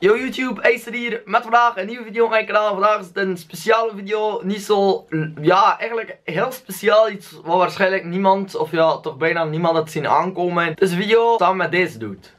Yo YouTube, Acer hier met vandaag een nieuwe video op mijn kanaal. Vandaag is het een speciale video, niet zo, ja eigenlijk heel speciaal, iets wat waarschijnlijk niemand, of ja toch bijna niemand had zien aankomen. Het is een video samen met deze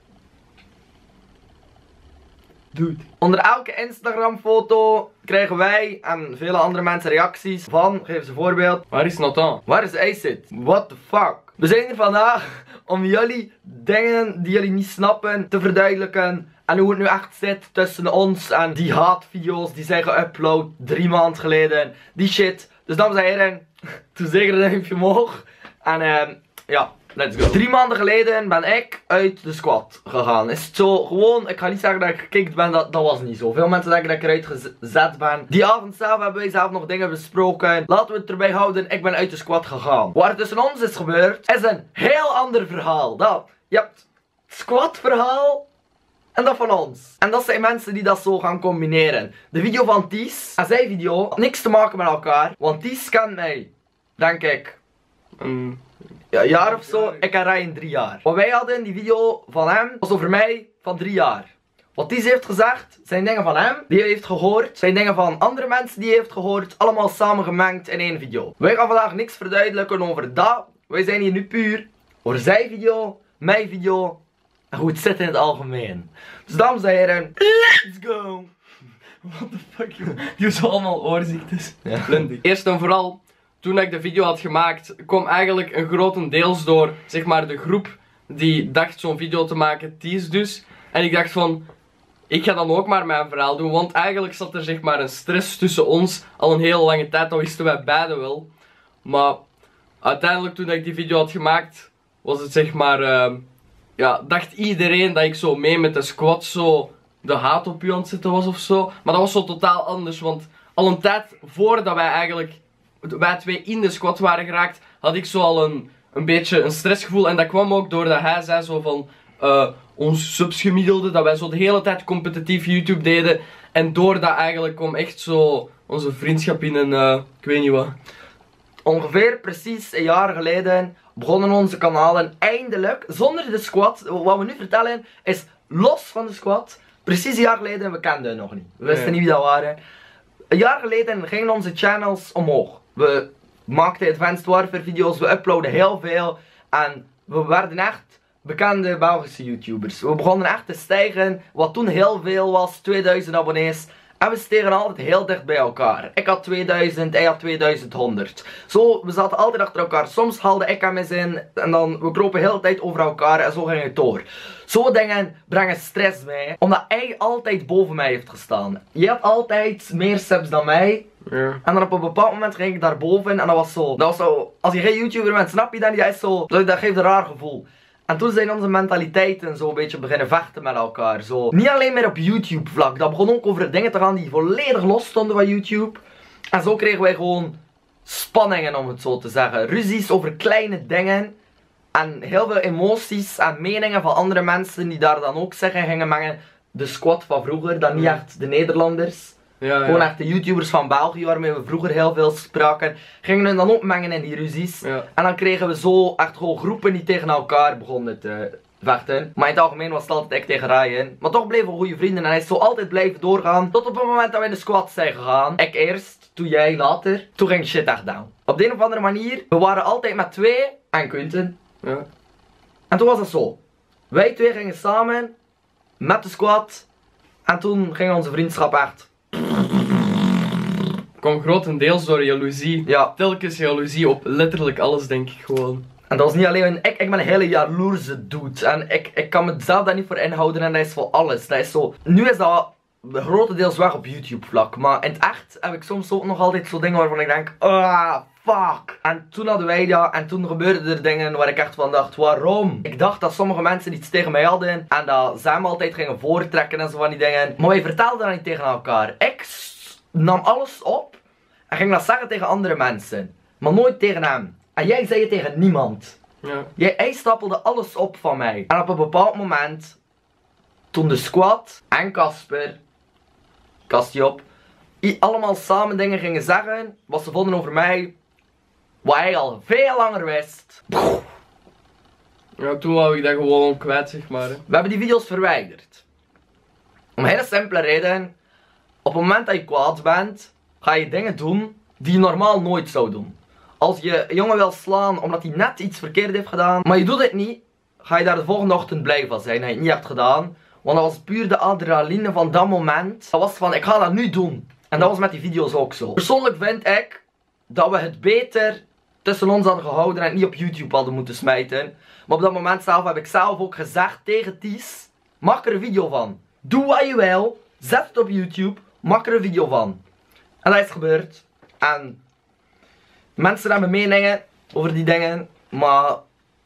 dude. Onder elke Instagram foto krijgen wij en vele andere mensen reacties van, geef eens een voorbeeld. Waar is Nathan? Waar is Acer? What the fuck? We zijn hier vandaag om jullie dingen die jullie niet snappen te verduidelijken. En hoe het nu echt zit tussen ons en die haatvideo's die zijn geüpload 3 maanden geleden. Die shit. Dus dames en heren, doe zeker een duimpje omhoog. En ja, let's go. 3 maanden geleden ben ik uit de squad gegaan. Is het zo gewoon, ik ga niet zeggen dat ik gekikt ben, dat was niet zo. Veel mensen denken dat ik eruit gezet ben. Die avond zelf hebben wij zelf nog dingen besproken. Laten we het erbij houden, ik ben uit de squad gegaan. Wat er tussen ons is gebeurd, is een heel ander verhaal. Je hebt het squad verhaal en dat van ons. En dat zijn mensen die dat zo gaan combineren. De video van Ties en zijn video had niks te maken met elkaar. Want Ties kent mij, denk ik, een jaar of zo. Ik ken Ryan 3 jaar. Wat wij hadden, die video van hem, was over mij van 3 jaar. Wat Ties heeft gezegd, zijn dingen van hem, die hij heeft gehoord. Zijn dingen van andere mensen die hij heeft gehoord. Allemaal samengemengd in één video. Wij gaan vandaag niks verduidelijken over dat. Wij zijn hier nu puur over zijn video, mijn video en hoe het zit in het algemeen. Dus dames en heren, let's go! What the fuck, joh. Die was allemaal oorziektes. Ja. Eerst en vooral, toen ik de video had gemaakt, kwam eigenlijk een grotendeels door, zeg maar, de groep die dacht zo'n video te maken, Ties dus. En ik dacht van, ik ga dan ook maar mijn verhaal doen, want eigenlijk zat er, zeg maar, een stress tussen ons al een hele lange tijd, dat wisten wij beiden wel. Maar uiteindelijk, toen ik die video had gemaakt, was het, zeg maar, ja, dacht iedereen dat ik zo mee met de squad zo de haat op je aan het zetten was of zo. Maar dat was zo totaal anders, want al een tijd voordat wij twee in de squad waren geraakt, had ik zo al een beetje een stressgevoel. En dat kwam ook doordat hij zei zo van, ons subs gemiddelde, dat wij zo de hele tijd competitief YouTube deden. En doordat eigenlijk kwam echt zo onze vriendschap in een, ik weet niet wat. Ongeveer precies een jaar geleden begonnen onze kanalen eindelijk, zonder de squad. Wat we nu vertellen is los van de squad. Precies een jaar geleden, we kenden het nog niet. We wisten niet wie dat waren. Een jaar geleden gingen onze channels omhoog. We maakten Advanced Warfare video's, we uploaden heel veel. En we werden echt bekende Belgische YouTubers. We begonnen echt te stijgen, wat toen heel veel was, 2000 abonnees. En we stegen altijd heel dicht bij elkaar. Ik had 2000, hij had 2100. Zo, we zaten altijd achter elkaar. Soms haalde ik hem eens in en dan, we kropen heel de tijd over elkaar en zo ging het door. Zo dingen brengen stress mee, omdat hij altijd boven mij heeft gestaan. Je had altijd meer subs dan mij. Ja. En dan op een bepaald moment ging ik daarboven en dat was zo, als je geen YouTuber bent, snap je dat? Dat is zo, dat geeft een raar gevoel. En toen zijn onze mentaliteiten zo een beetje beginnen vechten met elkaar. Zo. Niet alleen meer op YouTube vlak. Dat begon ook over dingen te gaan die volledig los stonden van YouTube. En zo kregen wij gewoon spanningen, om het zo te zeggen. Ruzies over kleine dingen. En heel veel emoties en meningen van andere mensen die daar dan ook zeggen gingen mengen. De squad van vroeger, dan niet echt de Nederlanders. Ja, Gewoon echt de YouTubers van België, waarmee we vroeger heel veel spraken, gingen hun dan ook mengen in die ruzies. Ja. En dan kregen we zo echt gewoon groepen die tegen elkaar begonnen te vechten. Maar in het algemeen was het altijd ik tegen Ryan. Maar toch bleven we goede vrienden en hij is zo altijd blijven doorgaan. Tot op het moment dat we in de squad zijn gegaan. Ik eerst, toen jij later. Toen ging shit echt down. Op de een of andere manier, we waren altijd met 2 en Quinten. Ja. En toen was het zo. Wij 2 gingen samen met de squad. En toen ging onze vriendschap echt. Kwam grotendeels door jaloezie. Ja. Telkens jaloezie op letterlijk alles, denk ik gewoon. En dat was niet alleen, ik ben een hele jaloerse dude. En ik kan mezelf daar niet voor inhouden en dat is voor alles. Dat is zo, nu is dat grotendeels weg op YouTube vlak. Maar in het echt heb ik soms ook nog altijd zo dingen waarvan ik denk, ah, fuck. En toen hadden wij dat en toen gebeurden er dingen waar ik echt van dacht, waarom? Ik dacht dat sommige mensen iets tegen mij hadden en dat zij me altijd gingen voortrekken en zo van die dingen. Maar wij vertelden dat niet tegen elkaar. Ik nam alles op en ging dat zeggen tegen andere mensen. Maar nooit tegen hem. En jij zei het tegen niemand. Ja. Hij stapelde alles op van mij. En op een bepaald moment, toen de squad en Casper, kastje op, allemaal samen dingen gingen zeggen, wat ze vonden over mij, wat hij al veel langer wist. Ja, toen wou ik dat gewoon kwijt, zeg maar. Hè. We hebben die video's verwijderd. Om een hele simpele reden. Op het moment dat je kwaad bent, ga je dingen doen die je normaal nooit zou doen. Als je een jongen wil slaan omdat hij net iets verkeerd heeft gedaan, maar je doet het niet, ga je daar de volgende ochtend blij van zijn dat je het niet hebt gedaan. Want dat was puur de adrenaline van dat moment. Dat was van, ik ga dat nu doen. En dat was met die video's ook zo. Persoonlijk vind ik dat we het beter tussen ons hadden gehouden en het niet op YouTube hadden moeten smijten. Maar op dat moment zelf heb ik zelf ook gezegd tegen Ties, maak er een video van. Doe wat je wil, zet het op YouTube, maak er een video van. En dat is gebeurd. En mensen hebben meningen over die dingen, maar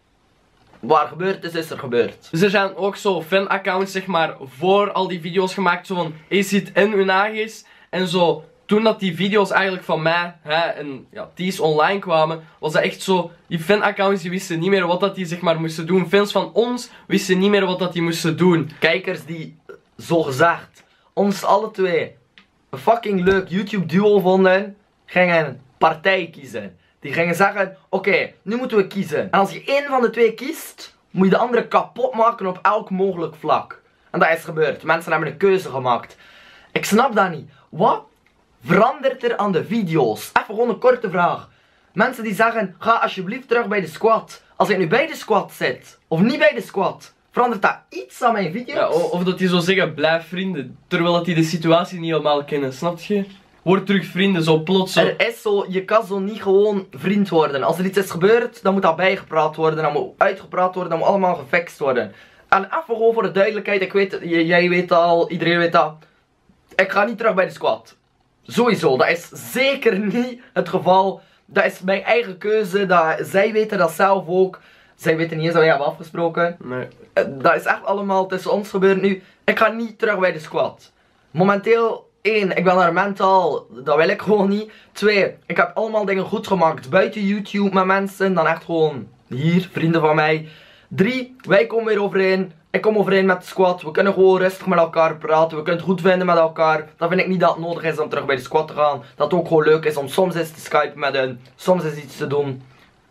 waar gebeurd is er gebeurd. Dus er zijn ook zo fanaccounts, zeg maar, voor al die video's gemaakt, zo van Acid en Unagis. En zo, toen dat die video's eigenlijk van mij en ja, Ties online kwamen, was dat echt zo, die fanaccounts die wisten niet meer wat dat die zeg maar moesten doen. Fans van ons wisten niet meer wat dat die moesten doen. Kijkers die, zogezegd, ons alle twee een fucking leuk YouTube duo vonden, gingen partij kiezen. Die gingen zeggen, oké, nu moeten we kiezen. En als je één van de twee kiest, moet je de andere kapot maken op elk mogelijk vlak. En dat is gebeurd. Mensen hebben een keuze gemaakt. Ik snap dat niet. Wat verandert er aan de video's? Even gewoon een korte vraag. Mensen die zeggen, ga alsjeblieft terug bij de squad. Als ik nu bij de squad zit, of niet bij de squad, verandert dat iets aan mijn video's? Ja, of dat die zo zeggen, blijf vrienden, terwijl dat die de situatie niet helemaal kennen, snap je? Word terug vrienden, zo plots zo. Er is zo, je kan zo niet gewoon vriend worden. Als er iets is gebeurd, dan moet dat bijgepraat worden, dan moet uitgepraat worden, dan moet allemaal gefixt worden. En even gewoon voor de duidelijkheid, ik weet, jij weet dat al, iedereen weet dat. Ik ga niet terug bij de squad. Sowieso, dat is zeker niet het geval. Dat is mijn eigen keuze, zij weten dat zelf ook. Zij weten niet eens dat wij hebben afgesproken. Nee. Dat is echt allemaal tussen ons gebeurd nu. Ik ga niet terug bij de squad. Momenteel, 1, ik ben daar mentaal, dat wil ik gewoon niet. 2, ik heb allemaal dingen goed gemaakt buiten YouTube met mensen, dan echt gewoon hier, vrienden van mij. 3, wij komen weer overeen. Ik kom overeen met de squad. We kunnen gewoon rustig met elkaar praten. We kunnen het goed vinden met elkaar. Dan vind ik niet dat het nodig is om terug bij de squad te gaan. Dat het ook gewoon leuk is om soms eens te skypen met hen. Soms eens iets te doen.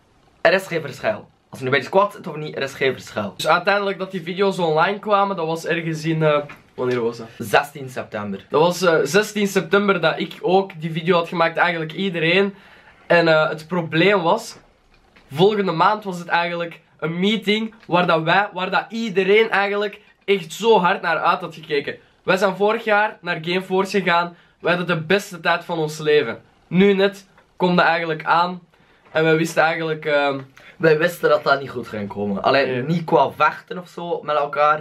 Er is geen verschil. Als je nu bij de squad zit of niet, er is geen verschil. Dus uiteindelijk dat die video's online kwamen, dat was ergens in... wanneer was dat? 16 september. Dat was 16 september dat ik ook die video had gemaakt, eigenlijk iedereen. En het probleem was, volgende maand was het eigenlijk een meeting waar dat iedereen eigenlijk echt zo hard naar uit had gekeken. Wij zijn vorig jaar naar Gameforce gegaan, wij hadden de beste tijd van ons leven. Nu net komt dat eigenlijk aan en wij wisten eigenlijk... Wij wisten dat dat niet goed ging komen. Alleen niet qua vechten of zo met elkaar.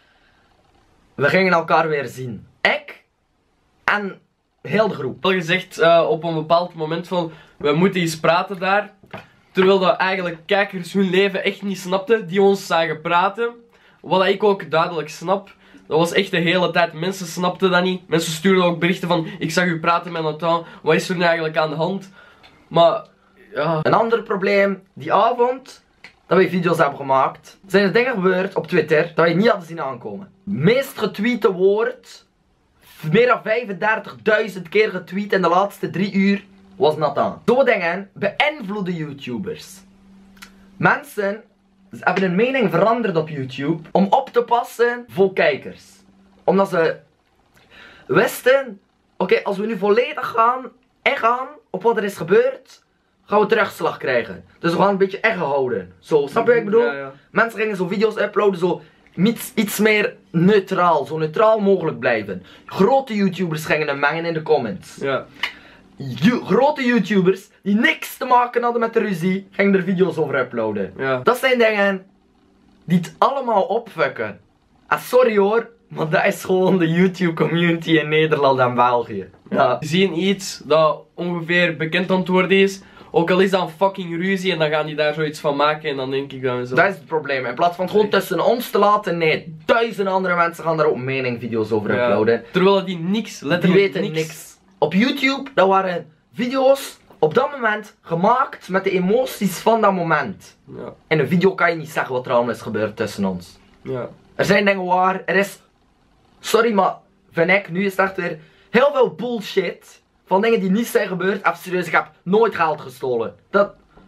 We gingen elkaar weer zien. Ik en heel de groep. Al gezegd op een bepaald moment van, we moeten eens praten daar. Terwijl dat eigenlijk kijkers hun leven echt niet snapten, die ons zagen praten. Wat ik ook duidelijk snap. Dat was echt de hele tijd, mensen snapten dat niet. Mensen stuurden ook berichten van, ik zag u praten met Nathan, wat is er nu eigenlijk aan de hand? Maar, ja... Een ander probleem, die avond dat wij video's hebben gemaakt, zijn er dingen gebeurd op Twitter dat we niet hadden zien aankomen. Meest getweete woord, meer dan 35.000 keer getweet in de laatste 3 uur, was Nathan. Zo dingen beïnvloeden YouTubers. Mensen hebben hun mening veranderd op YouTube om op te passen voor kijkers. Omdat ze wisten, oké, als we nu volledig gaan ingaan op wat er is gebeurd, gaan we terugslag krijgen. Dus we gaan een beetje echt houden. Zo, snap je wat ik bedoel? Ja. Mensen gingen zo video's uploaden, zo iets meer neutraal, zo neutraal mogelijk blijven. Grote YouTubers gingen hem mengen in de comments. Ja. Grote YouTubers die niks te maken hadden met de ruzie, gingen er video's over uploaden. Ja. Dat zijn dingen die het allemaal opfucken. Ah, sorry hoor, maar dat is gewoon de YouTube community in Nederland en België. Ja. Die zien iets dat ongeveer bekend aan het worden is. Ook al is dat een fucking ruzie en dan gaan die daar zoiets van maken en dan denk ik dan zo. Dat is het probleem. In plaats van het gewoon tussen ons te laten, nee, duizenden andere mensen gaan daar ook meningvideo's over uploaden. Terwijl die niks, letterlijk die weten niks. Op YouTube, dat waren video's op dat moment gemaakt met de emoties van dat moment. Ja. In een video kan je niet zeggen wat er allemaal is gebeurd tussen ons. Ja. Er zijn dingen waar, er is, sorry maar, vind ik, nu is het echt weer heel veel bullshit van dingen die niet zijn gebeurd. Even serieus, ik heb nooit geld gestolen.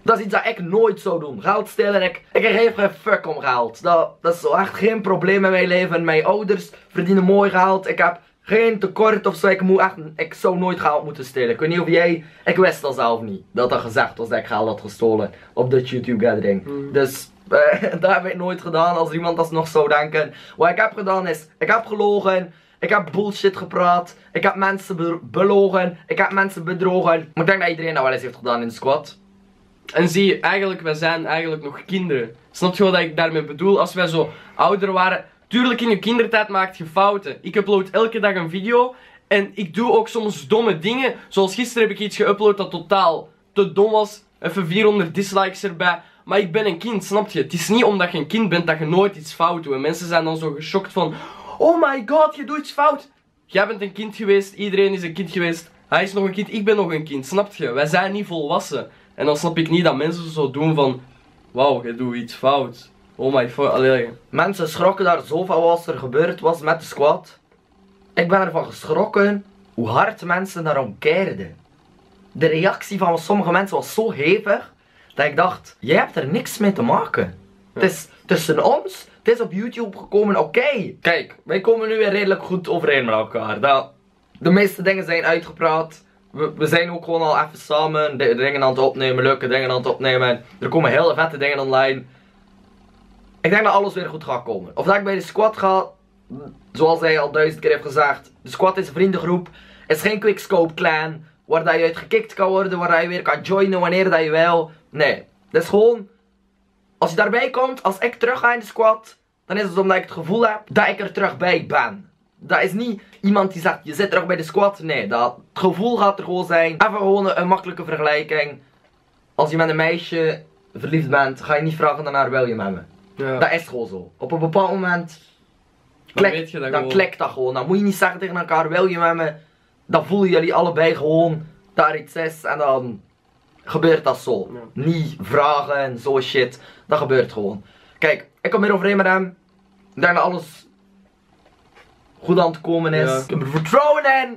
Dat is iets dat ik nooit zou doen. Geld stelen, ik geef geen fuck om geld. Dat is zo echt geen probleem in mijn leven. Mijn ouders verdienen mooi geld. Ik heb geen tekort of zo. Ik zou nooit geld moeten stelen. Ik weet niet of jij... Ik wist dat zelf niet. Dat gezegd was dat ik geld had gestolen op dit YouTube gathering. Dus dat heb ik nooit gedaan. Als iemand dat nog zou denken. Wat ik heb gedaan is, ik heb gelogen. Ik heb bullshit gepraat. Ik heb mensen belogen. Ik heb mensen bedrogen. Maar ik denk dat iedereen dat wel eens heeft gedaan in de squad. En zie je, eigenlijk, wij zijn eigenlijk nog kinderen. Snap je wat ik daarmee bedoel? Als wij zo ouder waren... Tuurlijk, in je kindertijd maakt je fouten. Ik upload elke dag een video. En ik doe ook soms domme dingen. Zoals gisteren heb ik iets geüpload dat totaal te dom was. Even 400 dislikes erbij. Maar ik ben een kind, snap je? Het is niet omdat je een kind bent dat je nooit iets fout doet. En mensen zijn dan zo geschokt van... Oh my god, je doet iets fout. Jij bent een kind geweest. Iedereen is een kind geweest. Hij is nog een kind. Ik ben nog een kind. Snap je? Wij zijn niet volwassen. En dan snap ik niet dat mensen zo doen van... Wauw, je doet iets fout. Oh my god, allee. Mensen schrokken daar zo van wat er gebeurd was met de squad. Ik ben ervan geschrokken hoe hard mensen daarom keerden. De reactie van sommige mensen was zo hevig dat ik dacht, jij hebt er niks mee te maken. Ja. Het is tussen ons, het is op YouTube gekomen, oké. Kijk, wij komen nu weer redelijk goed overeen met elkaar. De meeste dingen zijn uitgepraat. We zijn ook gewoon al even samen dingen aan het opnemen, leuke dingen aan het opnemen. Er komen hele vette dingen online. Ik denk dat alles weer goed gaat komen. Of dat ik bij de squad ga, zoals hij al 1000 keer heeft gezegd. De squad is een vriendengroep. Het is geen quickscope clan. Waar dat je uit gekikt kan worden. Waar dat je weer kan joinen wanneer dat je wil. Nee. Het is gewoon. Als je daarbij komt. Als ik terug ga in de squad. Dan is het omdat ik het gevoel heb dat ik er terug bij ben. Dat is niet iemand die zegt je zit terug bij de squad. Nee. Het gevoel gaat er gewoon zijn. Even gewoon een makkelijke vergelijking. Als je met een meisje verliefd bent. Ga je niet vragen naar wil je met me. Ja. Dat is gewoon zo. Op een bepaald moment dan klikt dat gewoon. Dan moet je niet zeggen tegen elkaar wil je met me. Dan voelen jullie allebei gewoon dat er iets is en dan gebeurt dat zo. Ja. Niet vragen, zo shit. Dat gebeurt gewoon. Kijk, ik kom hier overeen met hem. Ik denk dat alles goed aan het komen is. Ja. Ik heb er vertrouwen in.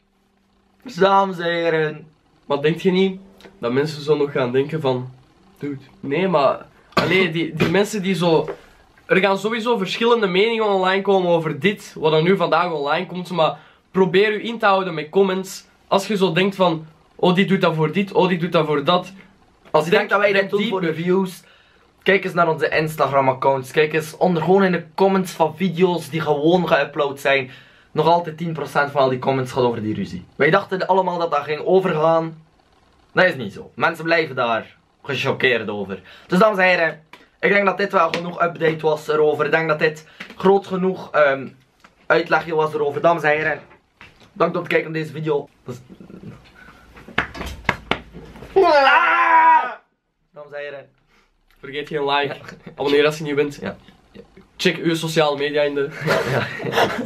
Dames en heren. Maar denk je niet dat mensen zo nog gaan denken van... Dude, nee maar... Allee, die mensen die zo... Er gaan sowieso verschillende meningen online komen over dit, wat er nu vandaag online komt, maar probeer u in te houden met comments. Als je zo denkt van, oh die doet dat voor dit, oh die doet dat voor dat. Als je denkt dat wij dit doen voor de views, kijk eens naar onze Instagram accounts. Kijk eens gewoon in de comments van video's die gewoon geüpload zijn. Nog altijd 10% van al die comments gaat over die ruzie. Wij dachten allemaal dat dat ging overgaan. Dat is niet zo. Mensen blijven daar gechoqueerd over. Dus dames en heren, ik denk dat dit wel genoeg update was erover. Ik denk dat dit groot genoeg uitlegje was erover. Dames en heren, dank voor het kijken naar deze video. Dames en heren, vergeet geen like, abonneer als je nieuw bent. Ja. Check uw sociale media in de...